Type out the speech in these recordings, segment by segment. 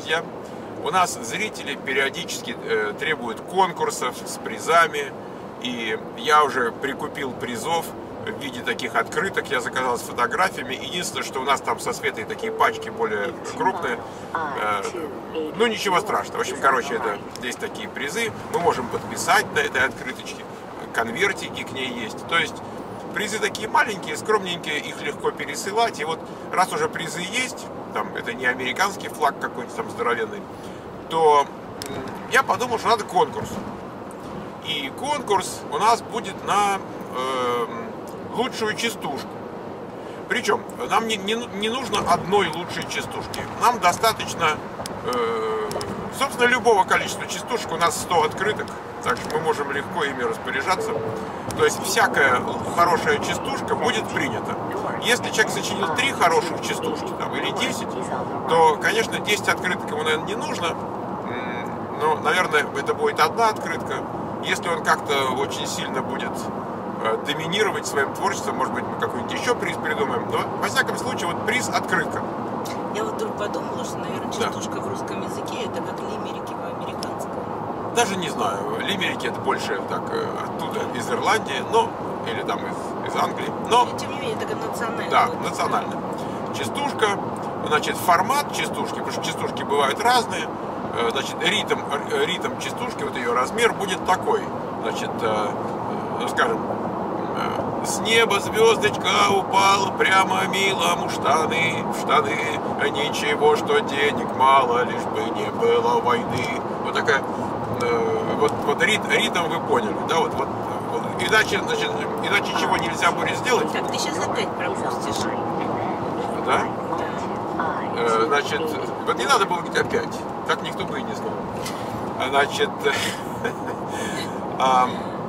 друзья, у нас зрители периодически требуют конкурсов с призами. И я уже прикупил призов в виде таких открыток. Я заказал с фотографиями. Единственное, что у нас там со Светой такие пачки более крупные. Ну, ничего страшного. В общем, короче, здесь такие призы. Мы можем подписать на этой открыточке. Конвертики к ней есть. То есть призы такие маленькие, скромненькие, их легко пересылать. И вот раз уже призы есть, там это не американский флаг какой-нибудь там здоровенный, то я подумал, что надо конкурс. И конкурс у нас будет на лучшую частушку. Причем нам не нужно одной лучшей частушки. Нам достаточно, собственно, любого количества частушек. У нас 100 открыток, так что мы можем легко ими распоряжаться. То есть всякая хорошая частушка будет принята. Если человек сочинил 3 хороших частушки там, или 10, то, конечно, 10 открыток ему, наверное, не нужно. Но, наверное, это будет одна открытка. Если он как-то очень сильно будет доминировать своим творчеством, может быть, мы какой-нибудь еще приз придумаем. Но, во всяком случае, вот приз открытка. Я вот вдруг подумала, что, наверное, частушка в русском языке это как лимерики в американском. Даже не знаю. Лимерики это больше так оттуда, из Ирландии, но или там из Англии. Но тем не менее, это национально. Да, национально. Частушка, значит, формат частушки, потому что частушки бывают разные. Значит, ритм частушки, вот ее размер будет такой. Значит, ну, скажем, с неба звездочка упала прямо милому в штаны, ничего, что денег мало, лишь бы не было войны. Вот такая, вот ритм вы поняли, да, вот иначе чего нельзя будет сделать. Так, ты сейчас опять пропустишь. Да? Значит, вот не надо было говорить опять. Так никто бы и не знал. Значит, а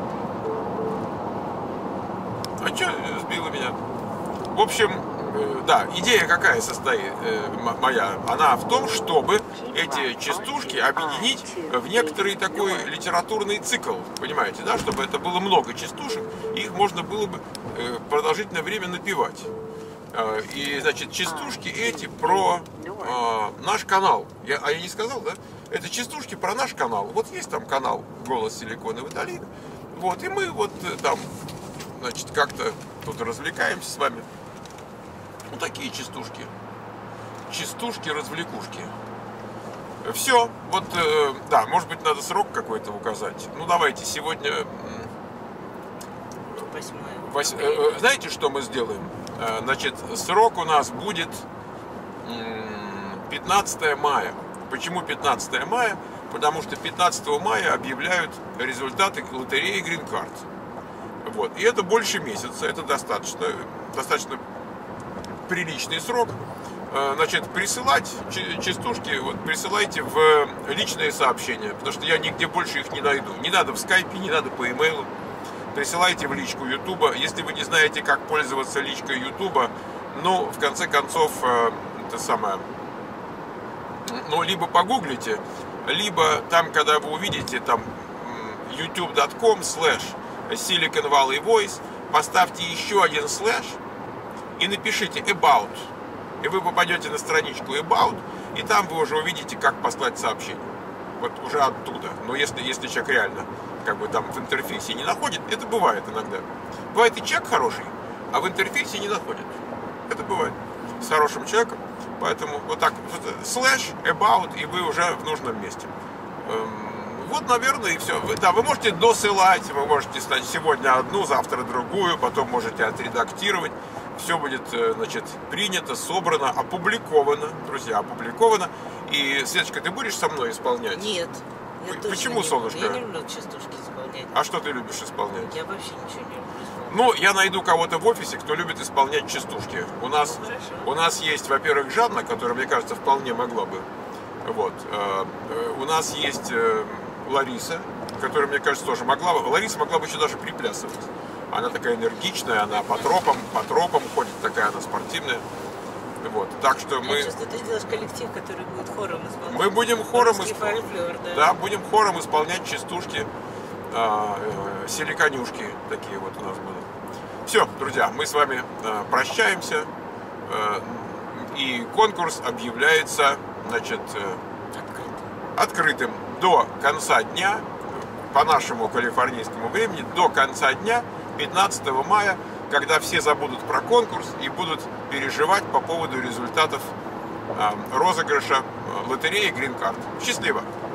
что сбило меня? В общем, да, идея какая состоит моя? Она в том, чтобы эти частушки объединить в некоторый такой литературный цикл, понимаете, да, чтобы это было много частушек, и их можно было бы продолжительное время напевать. И, значит, частушки эти про наш канал. Я не сказал, да? Это частушки про наш канал. Вот есть там канал «Голос Силиконовой долины». Вот, и мы вот там, значит, как-то тут развлекаемся с вами. Ну, такие частушки. Частушки-развлекушки. Все. Вот, да, может быть, надо срок какой-то указать. Ну, давайте сегодня... 8. Знаете, что мы сделаем? Значит, срок у нас будет 15 мая. Почему 15 мая? Потому что 15 мая объявляют результаты лотереи Green Card. Вот. И это больше месяца. Это достаточно приличный срок. Значит, присылать частушки, вот, присылайте в личные сообщения, потому что я нигде больше их не найду. Не надо в скайпе, не надо по имейлу. Присылайте в личку Ютуба. Если вы не знаете, как пользоваться личкой Ютуба, ну, в конце концов, это самое, ну, либо погуглите, либо там, когда вы увидите, там, youtube.com/Silicon Valley Voice, поставьте еще один слэш и напишите about. И вы попадете на страничку about, и там вы уже увидите, как послать сообщение. Вот уже оттуда. Но если человек реально как бы там в интерфейсе не находит, это бывает иногда. Бывает и человек хороший, а в интерфейсе не находит. Это бывает с хорошим человеком. Поэтому вот так, слэш, about, и вы уже в нужном месте. Вот, наверное, и все. Вы можете досылать, вы можете стать сегодня одну, завтра другую, потом можете отредактировать. Все будет, значит, принято, собрано, опубликовано, друзья, опубликовано. И, Светочка, ты будешь со мной исполнять? Нет. Почему, солнышко? Я не люблю частушки исполнять. А что ты любишь исполнять? Я вообще ничего не люблю исполнять. Ну, я найду кого-то в офисе, кто любит исполнять частушки. У нас есть, во-первых, Жанна, которая, мне кажется, вполне могла бы. Вот. У нас есть Лариса, которая, мне кажется, тоже могла бы. Лариса могла бы еще даже приплясывать. Она такая энергичная, она по тропам ходит, такая она спортивная. Вот. Так что мы... Я чувствую, ты сделаешь коллектив, который будет хором исполнять. Мы будем хором исполнять. Да. Да, будем хором исполнять частушки, силиконюшки такие вот у нас будут. Все, друзья, мы с вами прощаемся. И конкурс объявляется, значит, открытым до конца дня, по нашему калифорнийскому времени, до конца дня 15 мая, когда все забудут про конкурс и будут переживать по поводу результатов розыгрыша лотереи Green Card. Счастливо!